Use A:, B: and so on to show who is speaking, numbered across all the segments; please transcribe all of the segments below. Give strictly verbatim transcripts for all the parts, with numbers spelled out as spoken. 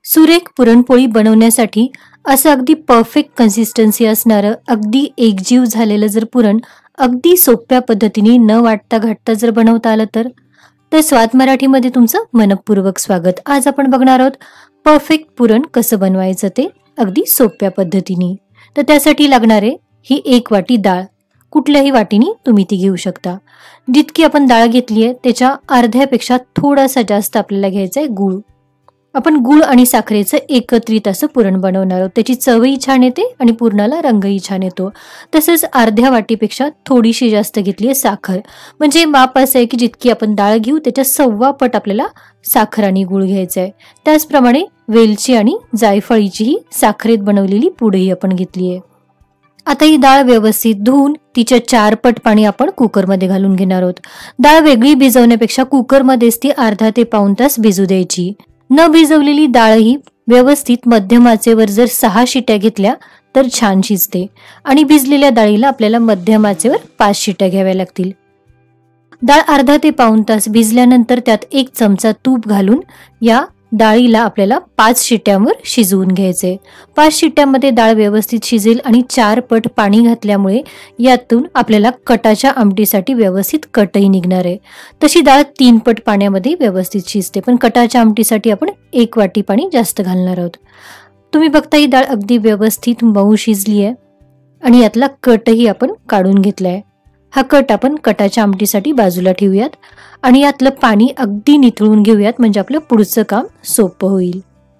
A: सुरेख पुरणपोळी बनवण्यासाठी असं अगदी परफेक्ट कन्सिस्टन्सी असणारं अगदी एकजीव झालेलं जर पुरण अगदी सोप्या पद्धतीने न वाटता घाटता जर बनवता आलं तर तर स्वाद मराठीमध्ये तुमचं मनपूर्वक स्वागत। आज आपण बघणार आहोत परफेक्ट पुरण कसं बनवायचं ते अगदी सोप्या पद्धतीने। तर त्यासाठी लागणारे ही एक वाटी डाळ, कुठल्याही वाटीने तुम्ही ती घेऊ शकता। जितकी आपण डाळ घेतली आहे त्याच्या अर्ध्यापेक्षा थोडासा जास्त आपल्याला घ्यायचा आहे गूळ। आपण गूळ आणि साखरेचं एकत्रित असं पुरण बनवणार आहोत। त्याची चवही छान येते आणि पुरणाला रंगही छान येतो। तसंच अर्ध्या वाटीपेक्षा थोडीशी जास्त घेतली आहे साखर, म्हणजे माप असं आहे की जितकी आपण डाळ घेऊ त्याच्या सव्वा पट आपल्याला साखर आणि गूळ घ्यायचं आहे। त्याचप्रमाणे वेलची आणि जायफळीचीही साखरेत बनवलेली पूडही आपण घेतली आहे। आता ही डाळ व्यवस्थित धुवून तिच्या चार पट पाणी आपण कुकरमध्ये घालून घेणार आहोत। डाळ वेगळी भिजवण्यापेक्षा कुकरमध्येच ती अर्धा ते पाऊण तास भिजू द्यायची। न भिजवलेली डाळ ही व्यवस्थित मध्यम आचेवर जर सहा शिट्या घेतल्या तर छान शिजते आणि भिजलेल्या डाळीला आपल्याला मध्यम आचेवर पाच शिट्या घ्याव्या लागतील। डाळ अर्धा ते पाऊण तास भिजल्यानंतर त्यात एक चमचा तूप घालून या डाळीला आपल्याला पाच शिट्यांवर शिजवून घ्यायचे। पाच शिट्यांमध्ये डाळ व्यवस्थित शिजेल आणि चार पट पाणी घातल्यामुळे यातून आपल्याला कटाच्या आमटीसाठी व्यवस्थित कटही निघणार आहे। तशी डाळ तीन पट पाण्यामध्ये व्यवस्थित शिजते, पण कटाच्या आमटीसाठी आपण एक वाटी पाणी जास्त घालणार आहोत। तुम्ही बघता ही डाळ अगदी व्यवस्थित मऊ शिजली आहे आणि यातला कटही आपण काढून घेतलाय। हा कट आपण कटाच्या आमटीसाठी बाजूला ठेवूयात आणि यातलं पाणी अगदी निथळून घेऊयात, म्हणजे आपलं पुढचं काम सोपं होईल।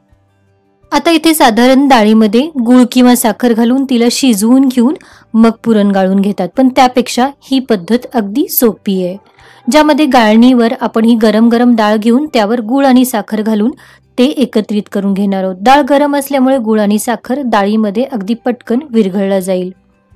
A: आता इथे साधारण डाळीमध्ये गूळ किंवा साखर घालून तिला शिजवून घेऊन मग पुरण गाळून घेतात, पण त्यापेक्षा ही पद्धत अगदी सोपी आहे, ज्यामध्ये गाळणीवर आपण ही गरम गरम डाळ घेऊन त्यावर गूळ आणि साखर घालून ते एकत्रित करून घेणार आहोत। डाळ गरम असल्यामुळे गूळ आणि साखर डाळीमध्ये अगदी पटकन विरघळला जाईल।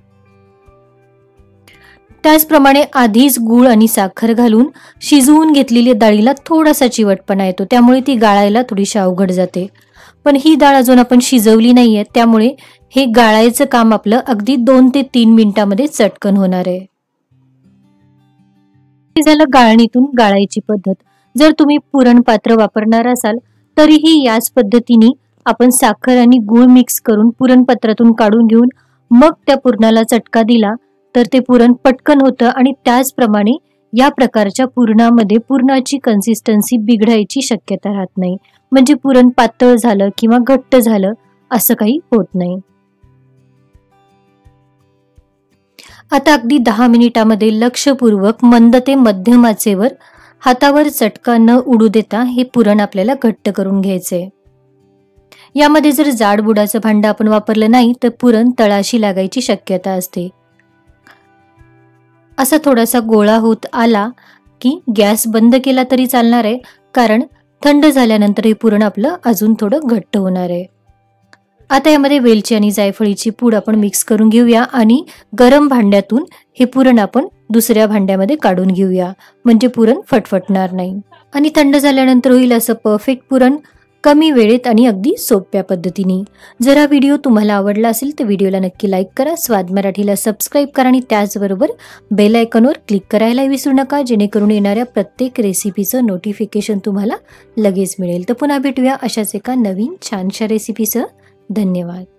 A: त्याचप्रमाणे आधीच गूळ आणि साखर घालून शिजवून घेतलेली डाळीला थोडासा चिवटपणा येतो, त्यामुळे ती गाळायला थोडीशी अवघड जाते। पण ही डाळ अजून आपण शिजवली नाहीये, त्यामुळे हे गाळायचं काम आपलं अगदी दोन ते तीन मिनिटांमध्ये चटकन होणार आहे। हे झालं गाळणीतून गाळायची पद्धत। जर तुम्ही पुरण पात्र वापरणार असाल तरीही याच पद्धतीने आपण साखर आणि गूळ मिक्स करून पुरण पात्रातून काढून घेऊन मग त्या पुरणाला चटका दिला तर ते पुरण पटकन होतं आणि त्याचप्रमाणे या प्रकारच्या पुरणामध्ये पुरणाची कन्सिस्टन्सी बिघडायची शक्यता राहत नाही, म्हणजे पुरण पातळ झालं किंवा घट्ट झालं असं काही होत नाही। आता अगदी दहा मिनिटांमध्ये लक्षपूर्वक मंद ते मध्यम आचेवर हातावर चटका न उडू देता हे पुरण आपल्याला घट्ट करून घ्यायचंय। यामध्ये जर जाड बुडाचं भांडं आपण वापरलं नाही तर पुरण तळाशी लागायची शक्यता असते। असा थोडासा गोळा होत आला की गॅस बंद केला तरी चालणार आहे, कारण थंड झाल्यानंतर हे पुरण आपलं अजून थोडं घट्ट होणार आहे। आता यामध्ये वेलची आणि जायफळीची पूड आपण मिक्स करून घेऊया आणि गरम भांड्यातून हे पुरण आपण दुसऱ्या भांड्यामध्ये काढून घेऊया, म्हणजे पुरण फटफटणार नाही आणि थंड झाल्यानंतर होईल असं परफेक्ट पुरण कमी वेळेत आणि अगदी सोप्या पद्धतीने। जर हा व्हिडिओ तुम्हाला आवडला असेल तर व्हिडिओला नक्की लाईक करा, स्वाद मराठीला सबस्क्राईब करा आणि त्याचबरोबर बेल आयकॉनवर क्लिक करायला विसरू नका, जेणेकरून येणाऱ्या प्रत्येक रेसिपीचं नोटिफिकेशन तुम्हाला लगेच मिळेल। तर पुन्हा भेटूया अशाच एका नवीन छानशा रेसिपीसह। धन्यवाद।